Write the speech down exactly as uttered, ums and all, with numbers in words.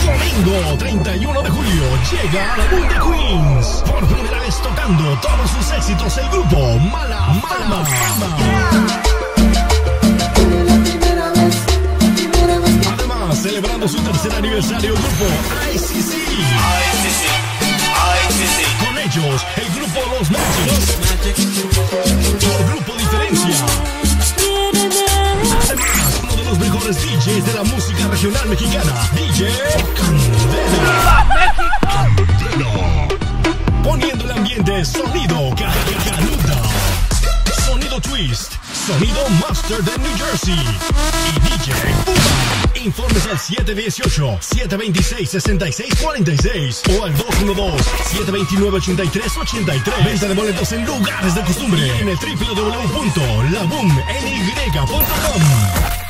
Domingo, treinta y uno de julio, llega a LaBoom de Queens. Por primera vez tocando todos sus éxitos el grupo Mala Fama. Además, celebrando su tercer aniversario, el grupo I C C. Con ellos, el grupo Los Magix. El grupo Diferencia. Además, uno de los mejores D Js de la música regional mexicana, D J Kandela. Kandela. Poniendo el ambiente, sonido Caluda. Sonido Twist. Sonido Master de New Jersey. Y D J Puma. Informes al siete uno ocho, siete dos seis, seis seis cuatro seis o al dos uno dos, siete dos nueve, ocho tres ocho tres. Venta de boletos en lugares de costumbre en el w w w punto la boom punto com.